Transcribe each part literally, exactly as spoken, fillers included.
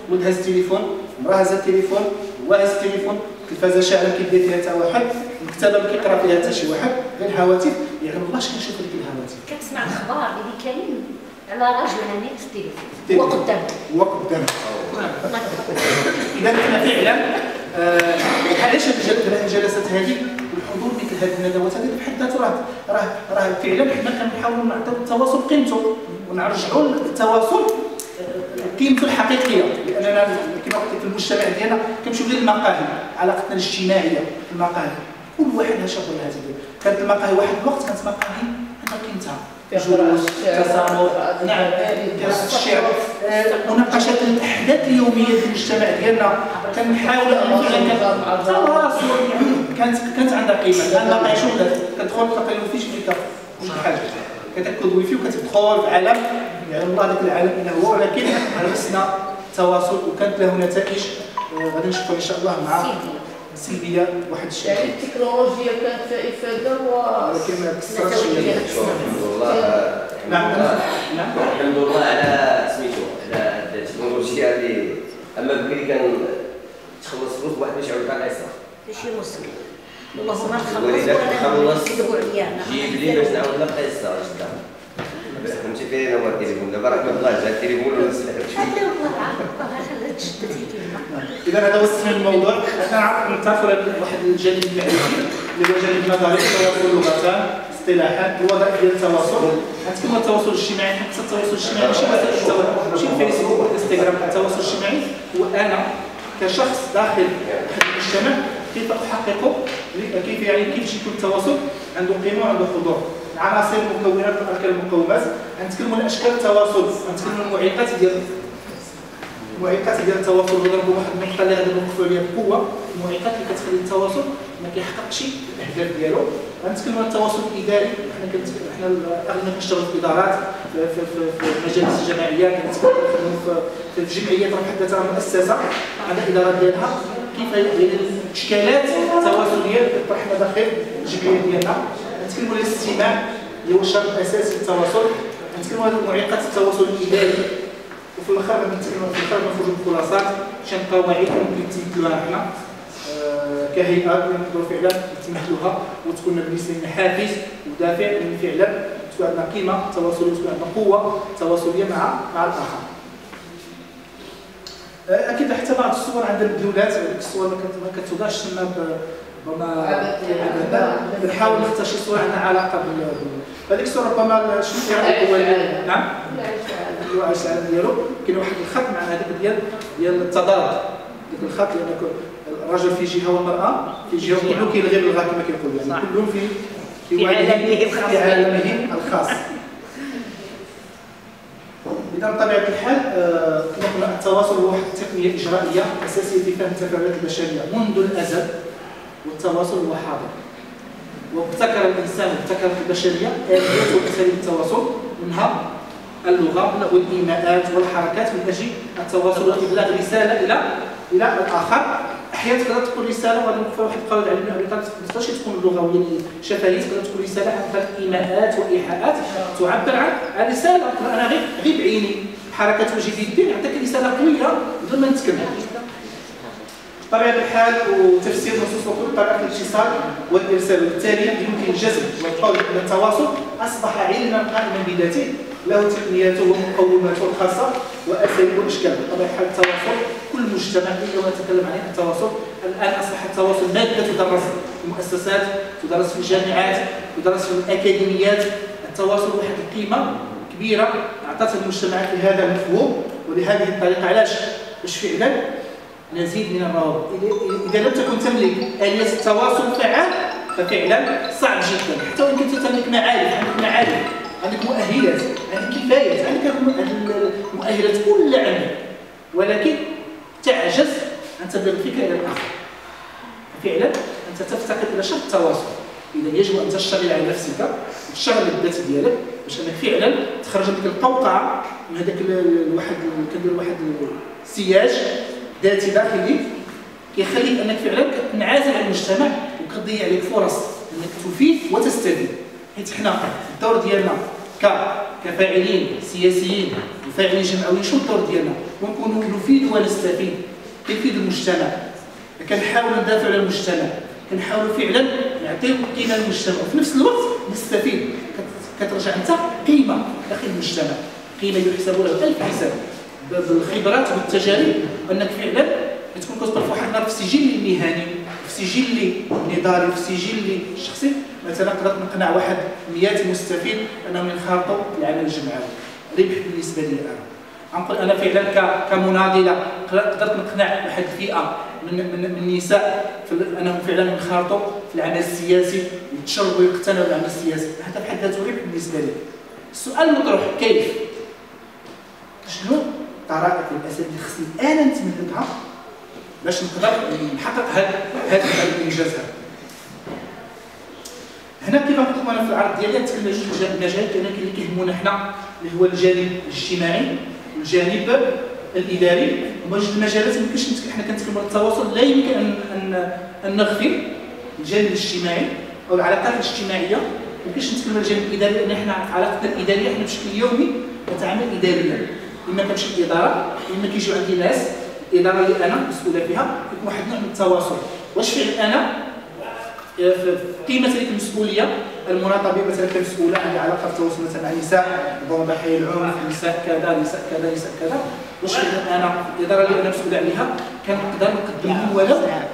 ولد هاز التليفون، مراه هاز التليفون، هو هاز التليفون، التلفازه شاعله كيدير فيها حتى واحد، المكتبه ما كيقرا فيها حتى شي واحد، غير الهواتف، يعني الله اش كنشوف هذيك الهواتف. كتسمع الاخبار اللي كاين على راجل هاني في التليفون هو قدامك. هو قدامك. اذا كنا فعلا علاش هذه الجلسات هذه والحضور مثل هذه الندوات هذه بحد ذاته راه راه راه فعلا حنا كنحاولوا نعطيو التواصل قيمته ونرجعوا التواصل قيمته الحقيقيه، لاننا كما قلت في المجتمع ديالنا كنمشيو للمقاهي، علاقتنا الاجتماعيه في المقاهي كل واحد شاف ولا هذه كانت المقاهي واحد الوقت كانت مقاهي عندها قيمتها، جلوس تصامت نعم دراسه الشعر مناقشه الاحداث اليوميه في المجتمع ديالنا كنحاول ان التواصل كانت كانت عندها قيمه. الان المقاهي شغلات كتدخل تقريبا فيش فيك شي حاجه كتاكد ويفي وكتدخل في عالم يعني الله ذاك العالم انه هو، ولكن عرفنا التواصل وكانت له نتائج غادي نشوفها ان شاء الله مع سلبيه واحد الشيء. يعني التكنولوجيا كانت فيها افاده ولكن ما كسرتش الحمد لله. نعم نعم الحمد لله على سميتو على التكنولوجيا اللي اما بكري كان تخلص فلوس واحد باش يعاود كاع العصا ماشي مسكين اللهم نخلص ولا نكذبوا علينا جيب لي باش نعاود نلقى العصا قدام بس فهمتي فين هو التليفون دابا راه كنطلع جا التليفون ولا نسلك اذا هذا هو اسم الموضوع. انا نتعرفوا على واحد الجانب المعرفي اللي هو جانب نظري التواصل لغتان اصطلاحات الوظائف ديال التواصل. غنتكلموا التواصل الاجتماعي، حتى التواصل الاجتماعي ماشي بس التواصل ماشي الفيسبوك والانستغرام، التواصل الاجتماعي هو انا كشخص داخل واحد المجتمع كيف احققه، كيف يعني كيفاش يكون التواصل عنده قيمه وعنده حضور. العناصر المكونات والاركان المقومات، غنتكلموا على اشكال التواصل، غنتكلموا المعيقات ديال المعيقات ديال التواصل، نضربوا واحد النقطه اللي غادي نوقفوا عليها بقوه، المعيقات اللي كتخلي التواصل ما كيحققش الاهداف ديالو. غنتكلموا على التواصل الاداري، حنا حنا اغلبنا كنشتغلوا في ادارات في في في المجالس الجماعيه، كنخدموا في الجمعيات راه بحد ذاتها مؤسسه عندها ادارات ديالها، كيف يعني الاشكالات التواصليه اللي كطرحنا داخل الجمعيه ديالنا. غنتكلموا على الاستماع اللي هو الشرط الاساسي للتواصل، غنتكلموا على معيقات التواصل الاداري، وفي الاخر غادي نتكلموا في الاخر نخرجوا بخلاصات شنو القواعد اللي ممكن نتمثلوها حنا كهيئه نقدروا فعلا نتمثلوها وتكون بالنسبه لنا حافز ودافع ان فعلا تكون عندنا قيمه تواصليه وتكون عندنا قوه تواصليه مع مع الاخر. اكيد حتى بعض الصور عند الدولات، هذيك الصور ما كتوضعش تما ربما بنحاول نختار شي صور عندها علاقه بال هذيك الصور ربما شنو كيعرفوا نعم الوعي العالم ديالو كاين واحد الخط مع هذاك ديال ديال التضاد، ديك الخط لان الرجل في جهه والمراه في جهه كله كيلغي بالغا كما كيقولوا يعني كلهم في في عالمه في عالمه الخاص. اذا بطبيعه الحال كما قلنا التواصل هو واحد التقنيه اجرائيه اساسيه في فهم التفاعلات البشريه منذ الازل، والتواصل هو حاضر. وابتكر الانسان وابتكرت البشريه اليات واساليب التواصل، منها اللغه والايماءات والحركات من اجل التواصل وابلاغ رساله الى الى الاخر. احيانا تقدر تكون رساله وغادي نوقفوا واحد القواعد على ابن ابي طالب ما تقدرش تكون لغويه شفهيه، تقدر تكون رساله عن طريق ايماءات وايحاءات تعبر عن عن رساله. انا غير غير بعيني حركه وجه يدي نعطيك رساله قويه بدون ما نتكلم. بطبيعه الحال وتفسير نصوص الكتب طريقه الاتصال والارسال، وبالتالي يمكن الجزم والقول ان التواصل اصبح علما قائما بذاته له تقنياته ومقوماته الخاصه واساليبه واشكاله. بطبيعه الحال التواصل كل مجتمع اللي نتكلم عن التواصل الان اصبح التواصل ماده تدرس في المؤسسات، تدرس في الجامعات، تدرس في الاكاديميات. التواصل واحد القيمه كبيره اعطتها المجتمعات لهذا المفهوم ولهذه الطريقه. علاش؟ باش فعلا نزيد من الروابط. اذا لم تكن تملك اليات التواصل فعال ففعلا صعب جدا. حتى وان كنت تملك معارف، عندك معارف، عندك مؤهلات، عندك كفايات، عندك المؤهلات كلها عندك، ولكن تعجز ان تبلغ الفكره الى الاخر. فعلا انت تفتقد الى شرط التواصل. اذا يجب ان تشتغل على نفسك وتشتغل على الذات ديالك باش انك فعلا تخرج من القوقعه، من هذاك الواحد كندير واحد السياج ذاتي داخلي كيخليك انك فعلا كتنعزل عن المجتمع وكتضيع عليك فرص انك تفيد وتستفيد. حيت حنا الدور ديالنا كفاعلين سياسيين فاعلين جمعويين شنو الدور ديالنا؟ ونكونوا نفيد ونستفيد، كيفيد المجتمع، كنحاولوا ندافعوا على المجتمع، كنحاولوا فعلا نعطيو قيمه للمجتمع، وفي نفس الوقت نستفيد، كترجع انت قيمه داخل المجتمع، قيمه يحسب لها ألف حساب بالخبرات والتجارب، انك فعلا كتكون كتدخل في واحد النهار في السجل المهني، في السجل النضالي، في السجل الشخصي. مثلا قدرت نقنع واحد مئة مستفيد انهم ينخرطوا في العمل الجمعوي، ربح بالنسبه لي انا. غنقول انا فعلا كمناضله قدرت نقنع واحد الفئه من من, من النساء انهم فعلا ينخرطوا في العمل السياسي ويتشربوا ويقتنعوا بالعمل السياسي، هذا بحد ذاته ربح بالنسبه لي. السؤال المطروح كيف؟ شنو الطرائق والاساليب اللي خصني انا نتملكها باش نقدر نحقق هذا هذا الانجاز هذا؟ هنا كيف قلت لكم انا في العرض ديالي نتكلم على جوج المجالات اللي كيهمونا حنا، اللي هو الجانب الاجتماعي والجانب الاداري. هما جوج المجالات اللي ميمكنش حنا كنتكلموا على التواصل لا يمكن ان ان, أن نغفل الجانب الاجتماعي او العلاقات الاجتماعيه، ميمكنش نتكلموا على الجانب الاداري لان حنا في علاقتنا الاداريه حنا بشكل يومي نتعامل اداريا، اما كنمشي للاداره اما كيجيو عندي ناس الاداره اللي انا مسؤوله فيها، يكون واحد النوع من التواصل. واش فعلا انا في قيمه تلك المسؤوليه المناطه بي مثلا كمسؤوله عندي علاقه بالتواصل مثلا مع النساء ضحايا العنف، نساء كذا نساء كذا نساء كذا، واش فعلا انا الاداره اللي انا مسؤول عليها كنقدر نقدم لهم ولو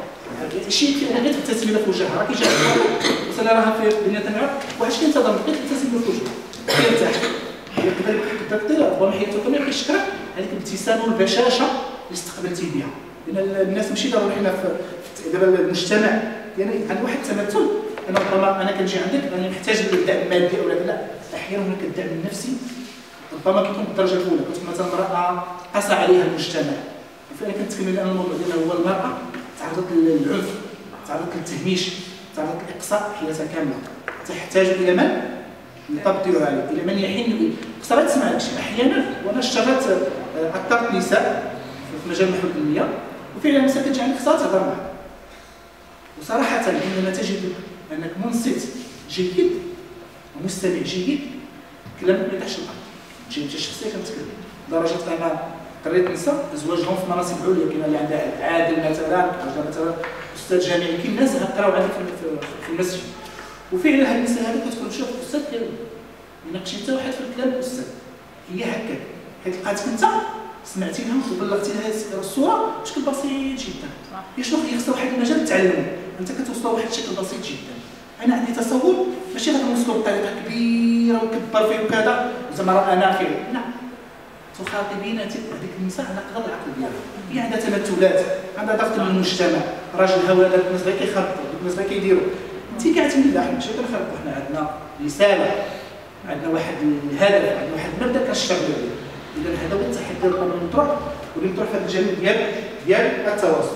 شي انا غير التسميه في وجهها، راه كيجي مثلا راها في بنيه النعم واحد كينتظر غير التسميه في وجهها كيرتاح، يقدر يحقق دير ربما حياته كامل كيشكرك هذيك الابتسامه والبشاشه اللي استقبلتي بها، لان الناس ماشي ضروري حنا في دابا المجتمع يعني عند واحد التمثل. انا ربما انا كنجي عندك انا محتاج الدعم المادي او لا، احيانا هناك الدعم النفسي ربما كيكون بالدرجه الاولى، كتكون مثلا امراه قسى عليها المجتمع، فانا كنتكلم الان الموضوع ديالنا هو المراه تعرضت للعنف، تعرضت للتهميش، تعرضت للاقصاء حياتها كامله، تحتاج الى من يطبطب عليه، الى من يحن قصرت تسمع هذا الشيء. احيانا وانا اشتغلت اثرت نساء في مجال محو الدنيا، وفعلا النساء كتجي عندك خصها تهضر معها، وصراحه عندما تجد انك منصت جيد ومستمع جيد كلام ما يطيحش الارض. تجي انت شخصيا كنتكلم لدرجه انا قريت نساء زواجهم في مناصب عليا، كاين اللي عندها عادل مثلا، عندها مثلا استاذ جامعي، كاين ناس قراو عندي في المسجد، وفعلا هاد النساء هذه كتكون تشوف الاستاذ ديالو ما يناقش حتى واحد في الكلام الاستاذ، هي هكاك حيت لقاتك انت سمعتي لها وبلغتي لها الصوره بشكل بسيط جدا. هي شنو هي خصها واحد المجال تعلمه، انت كتوصلها بواحد الشكل بسيط جدا. انا عندي تصور ماشي غادي نوصلو بطريقه كبيره وكبر فيه وكذا زعما راه انا فيه، لا، تخاطبين هذيك النساء على قدر العقل ديالها، هي عندها تمثلات، عندها ضغط من المجتمع، راجلها ولا داك الناس غير كيخربطوا، داك الناس غير كيديروا، انت كاعتمدي لا حنا ماشي كنخربطوا، حنا عندنا رساله، عندنا واحد الهدف، عندنا واحد المبدا كنشتغلوا عليه. اذا هذا هو التحدي اللي مطروح واللي مطروح في هذا الجانب ديال ديال التواصل.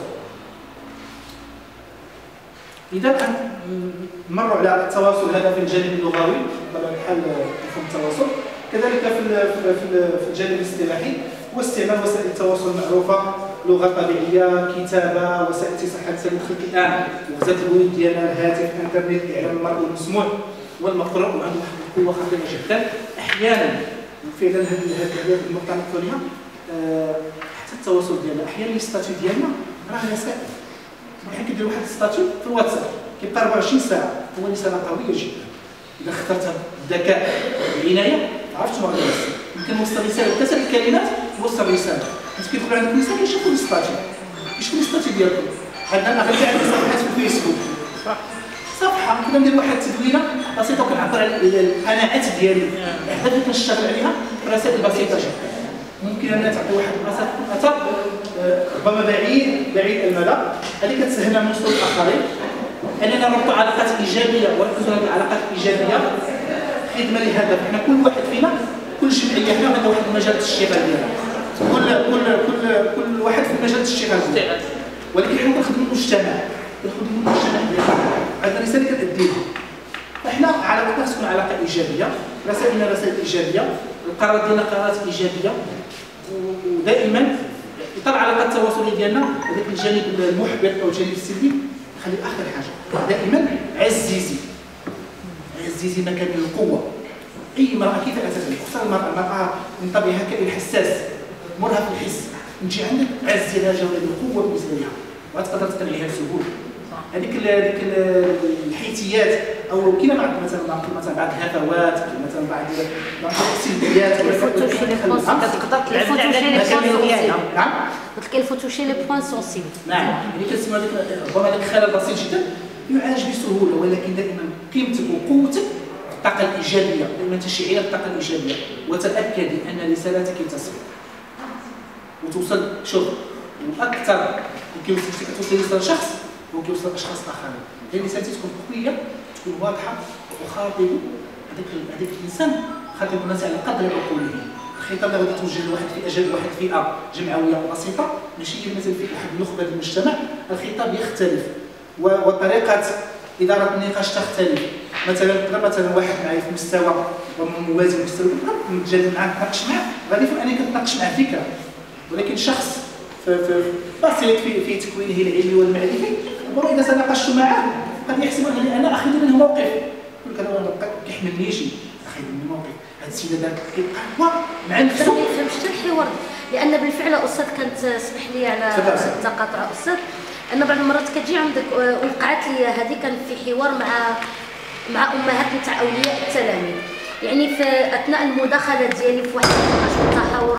اذا نمروا على التواصل هذا في الجانب اللغوي بطبيعه الحال مفهوم التواصل، كذلك في في الجانب الاصطلاحي هو استعمال وسائل التواصل المعروفه، لغه طبيعيه، كتابه، وسائل اتصال حتى دخلت الان وزاد الوجود ديالنا، الهاتف، الانترنت، اعلام المرء والمسموع والمقروء، وعنده واحد القوه خطيره جدا. احيانا فعلا هذه النقطه نقول لها حتى التواصل ديالنا احيانا الستاتيو ديالنا راه رسائل، بحال كدير واحد الستاتيو في الواتساب كيبقى أربعة وعشرين ساعه، هو رساله قويه جدا اذا اخترتها بالذكاء والعنايه عرفت شنو غادي يوصل، يمكن نوصل رساله ثلاثه الكلمات يوصل رساله. انت كيدخل عندك نساء كيشوفوا الستاتيو، كيشوفوا الستاتيو ديالكم، عندنا اغلبيه عندنا صفحات في الفيسبوك، صفحه كنا ندير واحد التدوينه بسيطه وكنعبر على القناعات ديالي، الاهداف اللي كنشتغل عليها برسائل بسيطه جدا، ممكن انها تعطي واحد الاثر ربما بعيد بعيد المدى، هذه كتسهل لنا نوصلوا للاخرين، اننا نربطوا علاقات ايجابيه ونركزوا على العلاقات الايجابيه خدمه لهدف. حنا كل واحد فينا كل جمعيه حنا عندها واحد المجال الاشتغال ديالها، كل كل كل كل واحد في مجال الاشتغال ديالو، ولكن حنا كنخدموا المجتمع، كنخدموا المجتمع ديالنا، عندنا رساله كنأديها، فحنا علاقتنا تكون علاقه ايجابيه، رسائلنا رسائل ايجابيه، القرارات ديالنا قرارات ايجابيه، ودائما اطار العلاقات التواصليه ديالنا هذاك الجانب المحبط او الجانب السلبي خلي اخر حاجه، دائما عزيزي عزيزي مكان القوه، اي امراه كيف اساسا خصوصا المراه المراه من طبيعها كائن حساس مرهف الحس، نجي عندك عز لها جوله القوه بالنسبه لها وغتقدر تقنعيها بسهوله. هذيك هذيك الحيتيات او كاينه بعض مثلا مثلا بعض الهفوات مثلا بعض بعض السلبيات ولا تقدر تلعب على نعم قلت لك الفوتوشي لي بوين سونسيبل. نعم يعني كتسمى هذيك ربما هذاك الخلل بسيط جدا يعالج بسهوله، ولكن دائما قيمتك وقوتك الطاقه الايجابيه، دائما تشعيل الطاقه الايجابيه وتاكدي ان رسالتك تصل وتوصل شوف واكثر يمكن توصل رساله شخص وكيوصل اشخاص اخرين. هي رسالتي تكون قويه تكون واضحه وخاطب هذاك هذاك الانسان خاطب الناس على قدر عقولهم. الخطاب اللي غادي توجه لواحد فئه جد واحد فئه جمعويه بسيطه ماشي مثلا في واحد النخبه ديال المجتمع، الخطاب يختلف وطريقه اداره النقاش تختلف. مثلا نقدر مثلا واحد معايا في مستوى موازي لمستوى نتجادل معاه نتناقش معاه غادي يكون انني كنتناقش معاه فكره، ولكن شخص بسيط في في تكوينه العلمي والمعرفي ربما اذا تناقشت معه قد يحسب انني انا اخذ منه موقف، يقول لك هذا ما كيحملنيش اخذ منه موقف، هذا السيد هذا كيبقى مع نفسه. ما فهمتش الحوار، لان بالفعل استاذ كانت اسمح لي على التقاطع استاذ، انا بعض المرات كتجي عندك وقعت لي هذه كان في حوار مع مع امهات نتاع اولياء التلاميذ، يعني في اثناء المداخله ديالي في واحد النقاش وتحاور